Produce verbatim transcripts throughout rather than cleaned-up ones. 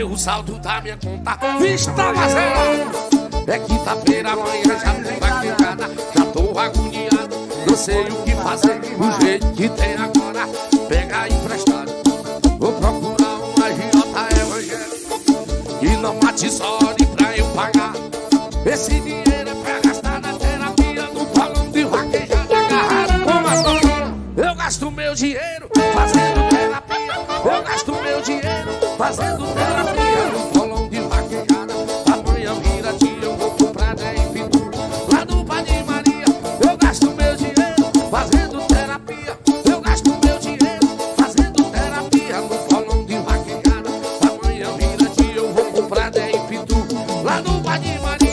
Olhei o saldo da minha conta, vista zerada. É quinta-feira, amanhã já tem vaquejada. Já tô agoniado, não sei o que fazer. O jeito que tem agora, pega emprestado. Vou procurar um agiota evangélico que não mate sole pra eu pagar. Esse dinheiro é pra gastar na terapia, no balão de vaquejada agarrado com as mãos. Eu gasto meu dinheiro fazendo terapia. Eu gasto meu dinheiro fazendo terapia no balão de vaquejada. Amanhã vira dia, eu vou comprar dez pitu lá no Padre Maria. Eu gasto meu dinheiro fazendo terapia. Eu gasto meu dinheiro fazendo terapia no balão de vaquejada. Amanhã vira dia, eu vou comprar dez pitu lá no Padre Maria.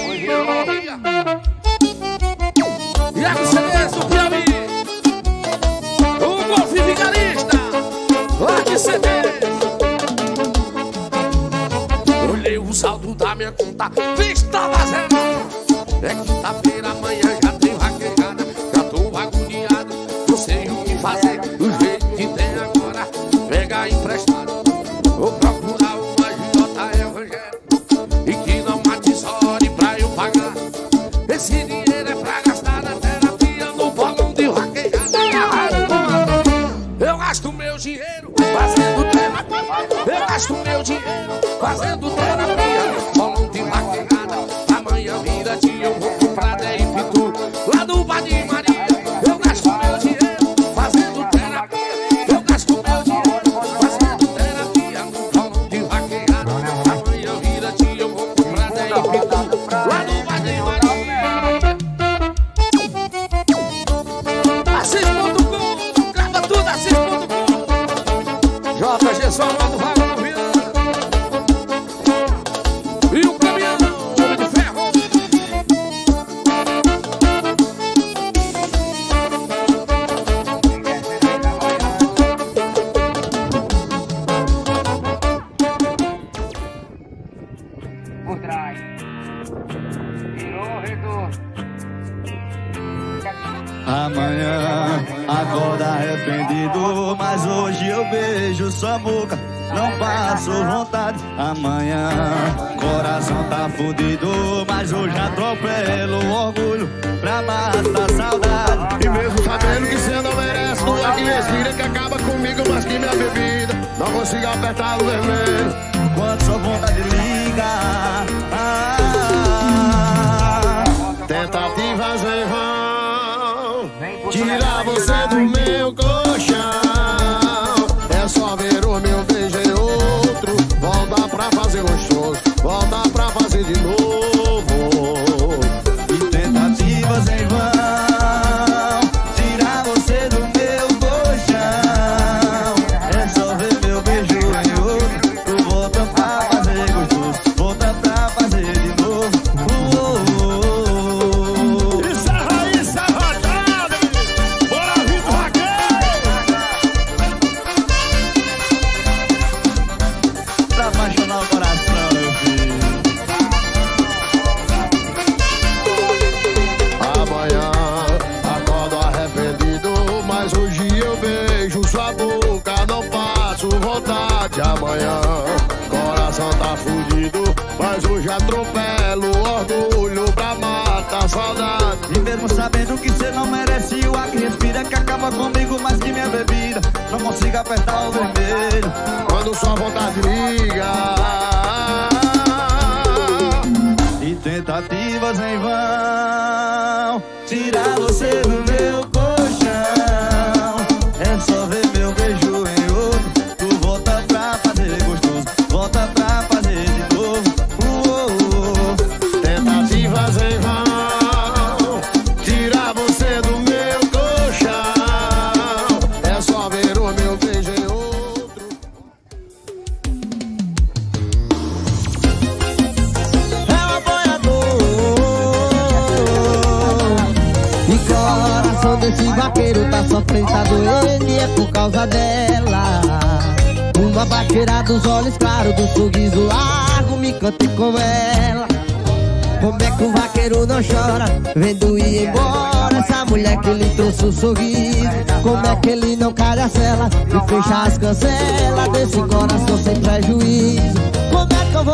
E a Mercedes do Piauí, o Golfe Vigarista, lá de C D. Olhei o saldo da minha conta, vista zerada. É quinta-feira, amanhã já tem vaquejada. Já tô agoniado, não sei o que fazer. Do jeito que tem agora, pega emprestado. Vou procurar um agiota evangélico e que não mate sole pra eu pagar. Esse dinheiro é pra gastar na terapia, no balão de vaquejada agarrado com a mão. Eu gasto meu dinheiro fazendo terapia. Eu gasto meu dinheiro fazendo terapia no balão de vaquejada. Amanhã vira dia, eu vou comprar dez pitu lá no Padre Maria. Eu gasto meu dinheiro fazendo terapia. Eu gasto meu dinheiro fazendo terapia no balão de vaquejada. Amanhã vira dia, eu vou comprar dez pitu lá no Padre Maria. Assis ponto com, grava tudo, Assis ponto com. J G só lá do Vago do Viana. E o caminhão, homem de ferro. Por trás. Virou, retorno. Amanhã acorda arrependido, mas hoje eu beijo sua boca, não passo vontade. Amanhã coração tá fudido, mas hoje atropelo o orgulho pra matar a saudade. E mesmo sabendo que cê não merece, não é que respira que acaba comigo mais que minha bebida. Não consigo apertar o vermelho quando sua vontade liga. Ah, tentativas em vão, tirar você do meu colchão. É só ver o meu beijo em outro, volta pra fazer gostoso, volta pra fazer de novo. E tentativas em vão, tirar você do meu colchão. É só ver meu beijo em outro, volta pra fazer gostoso, volta pra fazer de novo. Isso é raiz, é rodada, bora Vitor Raquel! Pra apaixonar o coração, meu filho. Amanhã acordo arrependido, mas hoje eu beijo sua boca, não passo vontade. Amanhã coração tá fudido, mas hoje atropelo o orgulho pra matar a saudade. E mesmo sabendo que cê não merece, o ar que respira que acaba comigo mais que minha bebida. Não consigo apertar o vermelho Quando sua vontade liga. e tentativas em vão, tirar você do meu colchão. É só ver meu beijo em outro, tu volta pra fazer gostoso, volta pra fazer de novo. Uou, Tentativas em vão, tirar você do meu colchão. É só ver o meu beijo em outro. É um apoiador. E coração desse vaqueiro tá sofrendo, tá doendo, e é por causa dela. Uma vaqueira dos olhos claros, do sorriso largo, me cantei com ela. Como é que o vaqueiro não chora vendo ir embora essa mulher que lhe trouxe o sorriso? Como é que ele não cai da cela e fecha as cancelas desse coração sem prejuízo? Como é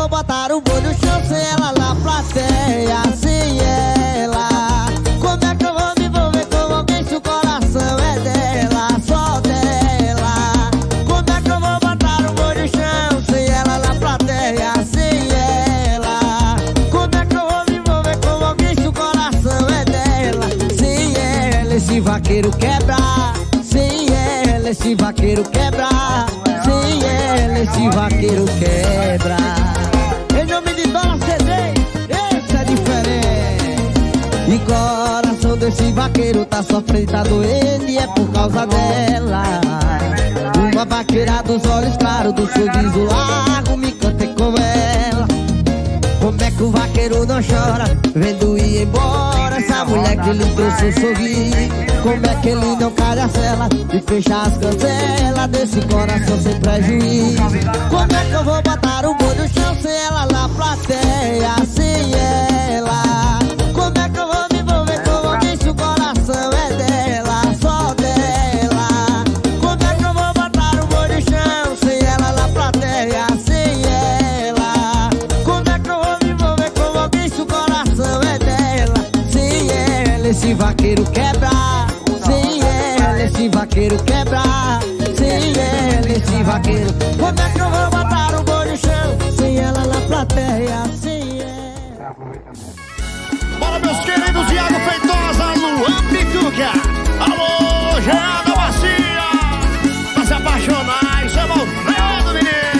vou botar o boi no chão sem ela na plateia? Sem ela, como é que eu vou me envolver com alguém se o coração é dela, só dela? Como é que eu vou botar o boi no chão sem ela na plateia? Sem ela, como é que eu vou me envolver com alguém se o coração é dela? Sem ela, esse vaqueiro quebra. Sem ela, esse vaqueiro quebra. Sem ela, esse vaqueiro quebra. Em nome de Dona C D, esse é diferente. E coração desse vaqueiro tá sofrendo, tá doendo, e é por causa dela. Uma vaqueira dos olhos claros, do sorriso largo, me cantei com ela. Como é que o vaqueiro não chora vendo ir embora essa mulher que ele trouxe um sorriso? Como é que ele não cai a cela e fecha as cancelas desse coração sem prejuízo? Como é que eu vou botar o boi no chão sem ela na plateia? Sem ela, como é que eu vou me envolver com alguém se o coração é dela, só dela? Como é que eu vou botar o boi no chão sem ela na plateia? Sem ela, como é que eu vou me envolver com alguém se o coração é dela? Sem ela, esse vaqueiro quebra. Sem ela, esse vaqueiro quebra. Sem ela, esse vaqueiro. Como é que eu vou botar o boi no chão sem ela na plateia? Sem ela. Bora, meus queridos, Iago Feitosa, Luan Pituca. Alô, Jean da Bacia. Pra se apaixonar, isso é malvado, menino.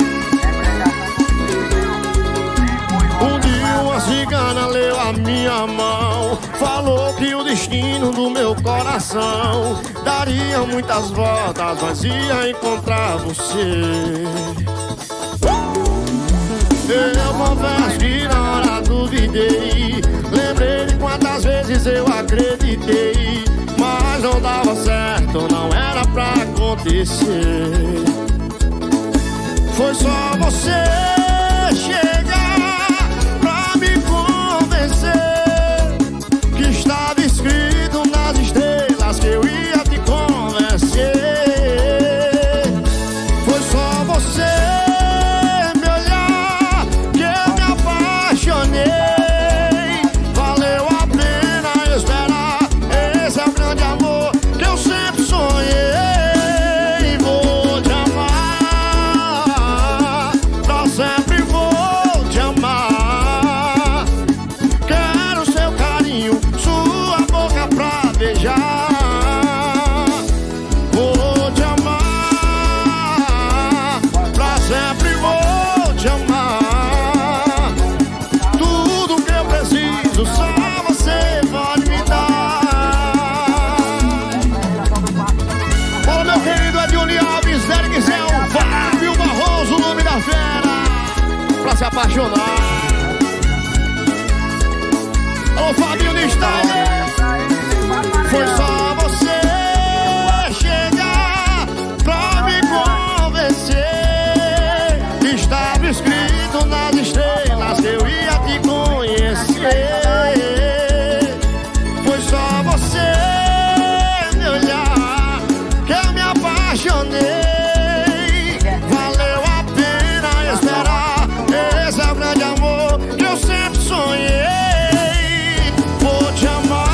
Um dia uma cigana leu a minha mão, falou que o destino do meu coração daria muitas voltas, mas ia encontrar você. Eu confesso que na hora duvidei, lembrei de quantas vezes eu acreditei, mas não dava certo, não era pra acontecer. Foi só você chegar pra me convencer que estava escrito nas estrelas que eu ia te convencer. Foi só você me olhar que eu me apaixonei. Valeu a pena esperar, esse é o grande amor que eu sempre sonhei. Vou te amar, pra sempre vou te amar. Quero seu carinho, sua boca pra beijar. Vou te amar, pra sempre vou te amar. Tudo que eu preciso só você pode me dar. Fala, meu querido Edilson Alves, Derek Zé, Fábio Barroso, o nome da fera, pra se apaixonar. Alô, Fabinho de Steiner. Foi só você chegar pra me convencer que estava escrito nas estrelas que eu ia te conhecer. Foi só você me olhar que eu me apaixonei. Valeu a pena esperar, esse é o grande amor que eu sempre sonhei. Vou te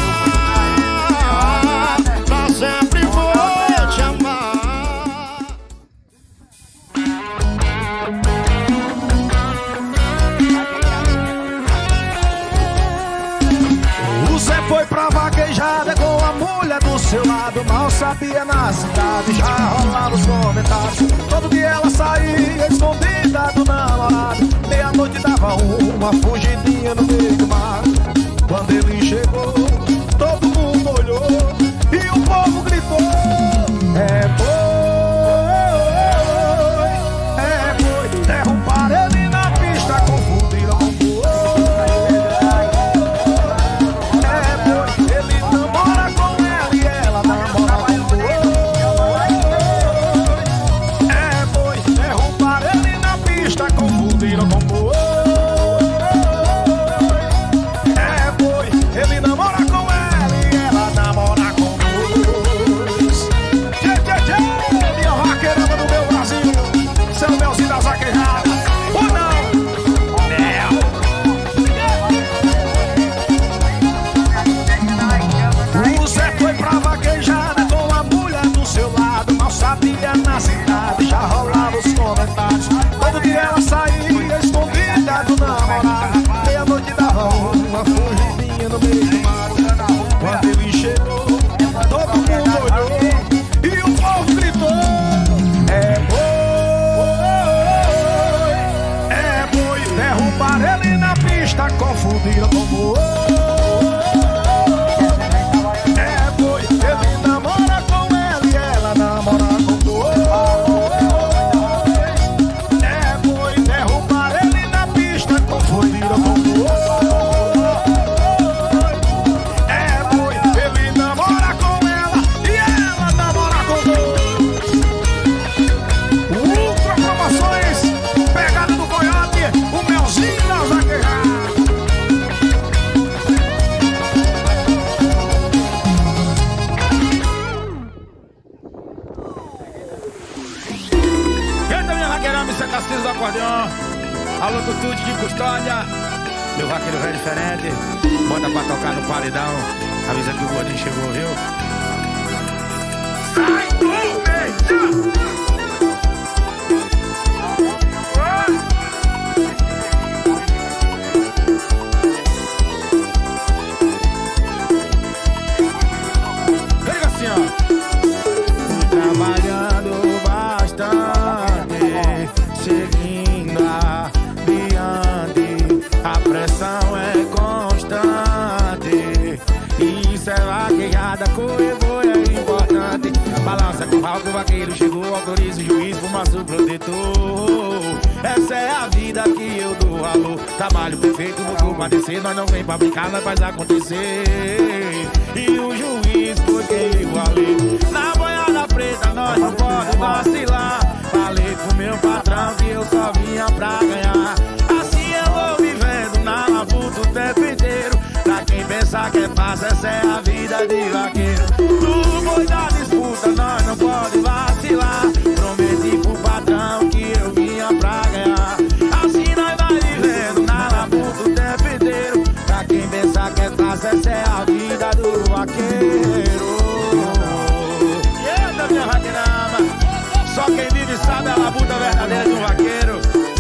amar, pra sempre vou te amar. O Zé foi pra vaquejada com a mulher do seu lado. Mal sabia na cidade, já rolava os comentários. Todo dia ela saía escondida do namorado. Meia-noite dava uma fugidinha no meio do mar. Quando ele chegou, todo mundo olhou e o povo gritou: é boi, é boi. Derrubaram ele na pista, confundiram com boi. É boi, ele namora com ela e ela namora com boi. É boi, derrubaram ele na pista, confundiram com boi. Ele namora com ela e ela namora com dois. Tchê, tchê, tchê, minha vaqueirada do meu Brasil, seu Melzinho das vaquejadas. Ou não, fudida como é, boi, ele namora com ela e ela namora com boi. É, boi, derrubar ele na pista com fudida como é, boi, ele namora com ela e ela namora com boi. Ultra promoções, pegada do coiote, o melzinho da vaquejada. Castilhos do acordeão, alô Tutude de Custódia, meu vaqueiro velho diferente, bota pra tocar no paredão, avisa que o gordinho chegou, viu? Sai do meio! Pega assim, ó. Trabalhando bastante, seguindo adiante, a pressão é constante. Isso é vaquejada, corre-boi é importante. Balança com o pau que o vaqueiro chegou, autoriza o juiz, fumaça o protetor. Essa é a vida que eu dou valor. Trabalho perfeito, vou compadecer. Nós não vem pra brincar, nós faz acontecer. E o juiz foi quem igualei. Na boiada preta nós não pode vacilar. Falei pro meu patrão que eu só vinha pra ganhar. Assim eu vou vivendo na labuta o tempo inteiro. Pra quem pensar que é fácil, essa é a vida de vaqueiro. No boi da disputa nós não pode vacilar. Prometi pro patrão que eu vinha pra ganhar. Assim nós vai vivendo na labuta o tempo inteiro. Pra quem pensar que é fácil, essa é a vida do vaqueiro. E essa minha vaqueirama, só quem vive sabe a labuta verdadeira de um vaqueiro.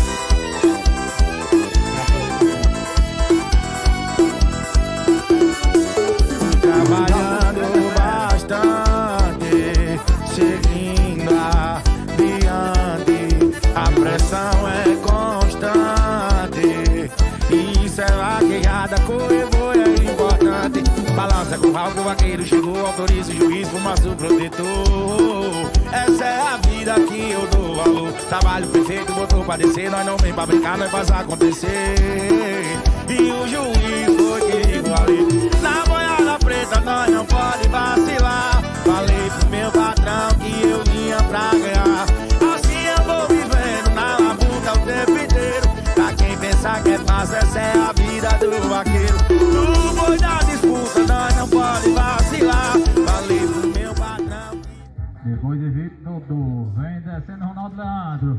Trabalhando bastante, seguindo adiante, a pressão é constante. Isso é vaquejada, corre-boi é importante. Balança com o pau que o vaqueiro chegou, autoriza o juiz, fumaça o protetor. Essa é a vida que eu dou valor. Trabalho perfeito, botou pra descer. Nós não vem pra brincar, nós faz acontecer. E o juiz foi que igualei. Na boiada preta nós não pode vacilar. Falei pro meu patrão que eu vinha pra ganhar. Assim eu vou vivendo na labuta o tempo inteiro. Pra quem pensar que é fácil, essa é a vida do vaqueiro. No boi da disputa nós não pode vacilar. Falei pro meu patrão. Depois de Vitor Dodô, vem descendo Ronaldo Leandro.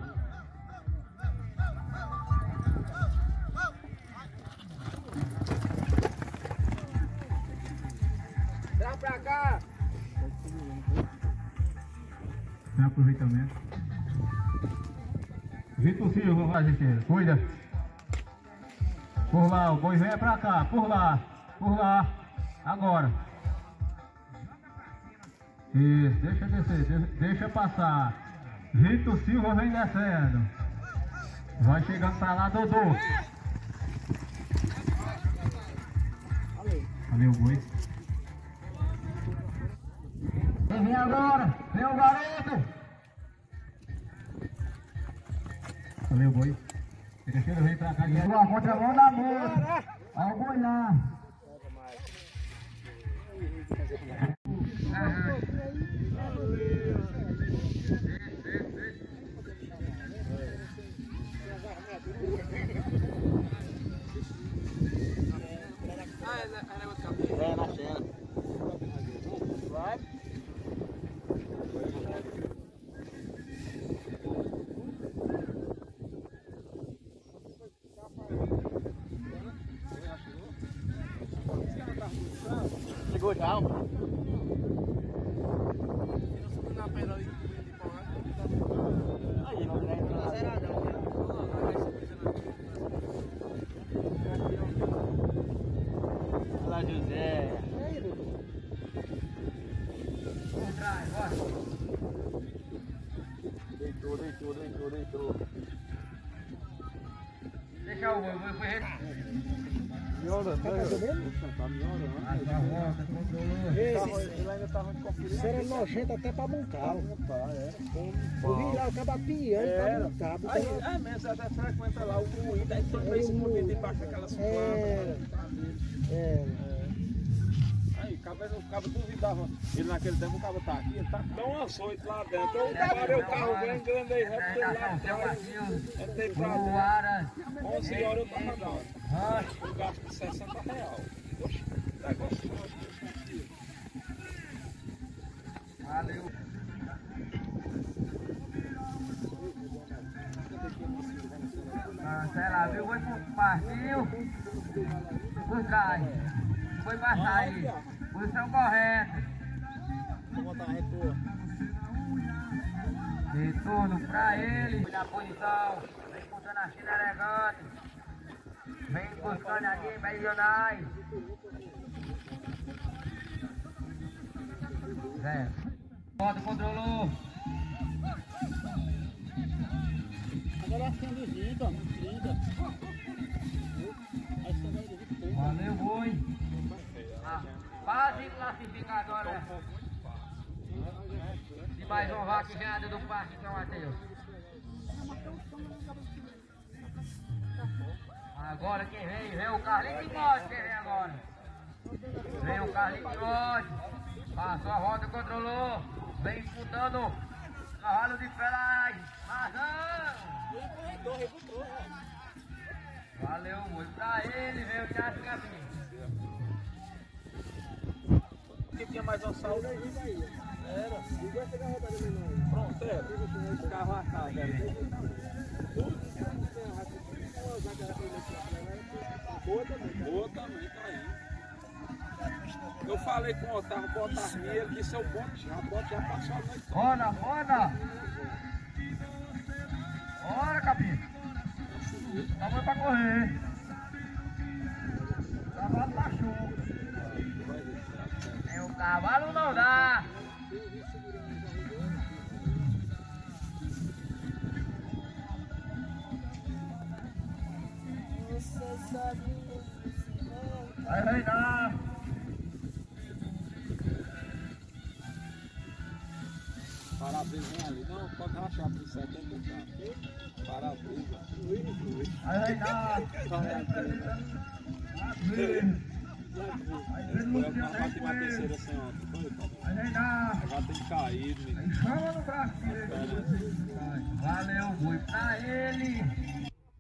Traz pra cá. Tem aproveitamento. Vitor Silva, vai, gente. Cuida. Por lá, o boi vem pra cá. Por lá. Por lá. Agora. Isso, deixa descer. Deixa, deixa passar. Vitor Silva vem descendo. Vai chegando pra lá, Dodô. Valeu, boi. Quem vem agora? Vem o garoto! Valeu, boi. Terceiro vem pra cá. Boa, contramão da moça. Olha o boi lá. É, na cena. Vai. Chegou já. Aí, não tem nada. Olá, José. Deitou, deitou, deitou, deitou. Deixa o boi, boi, boi. melhorando, tá fazendo? Tá melhorando. Ele ainda tava de conferência. Isso era nojento até pra montar. Montar, é. Eu vi lá o cabo piando pra montar. Aí, é mesmo, até frequenta lá o moído, aí tem esse moído debaixo daquelas plantas. É. Aí, o cabo, o cabo duvidava. Ele naquele tempo o cabo tá aqui, ele tá dá um açoite lá dentro. Eu parei o carro grande, grande aí, repetei lá atrás. Entrei pra dentro. onze horas eu tava dando. Eu gasto sessenta reais. Poxa, negócio. Valeu. Cancela, viu? Foi pro partiu. Foi cai. Foi pra sair. Posição correta. Vou botar a retorno. Retorno pra ele. Foi na posição. Vem botando a China elegante. Vem buscando ali, meridionais. Zé. Bota, controlou. Agora acende vida, vida. Valeu, boi. Ah, quase classificadora de mais um vaquejado do Parque São Mateus. Agora quem vem, vem o Carlinhos de Bode, quem vem agora? Vem o Carlinhos de Bode. Passou a roda, controlou. Vem disputando. Cavalo de pelagem. Razão. Valeu, muito pra ele, veio o Thiago Caminho. Que tinha mais um saldo aí? Era. Pronto, era. O carro arcado, era. Boa também, tá aí. Eu falei com o Otávio, com o Otávio, ele disse é o bote já, o bote já passou a noite. Bora, bora! Bora, Capim! Tá bom pra correr! O cavalo baixou! É, o cavalo não dá! Vai, vai dar! Parabéns, vem ali. Não, pode rachar por setenta e quatro. Parabéns. Aí vai dar! Foi a última terceira sem ontem. Foi, Aí vai dar! agora tem caído, menino. Chama no braço dele! Valeu, boi pra ele!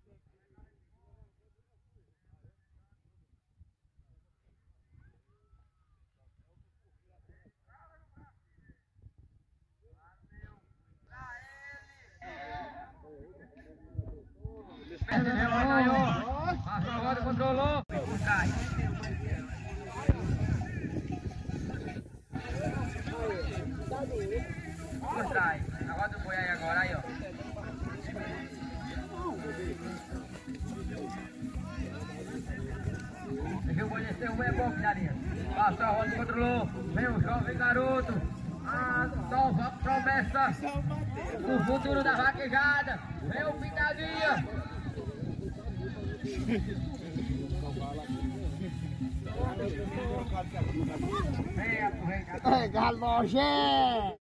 Passou a roda, controlou. Cai. Sai. A roda do boi aí agora, aí ó. Deixa eu conhecer o boi é bom, filharinha. Passou a roda, controlou. Vem o jovem garoto. A nova promessa. O futuro da vaquejada. Vem o Pintadinha. Vem, vem, É, galo nojento!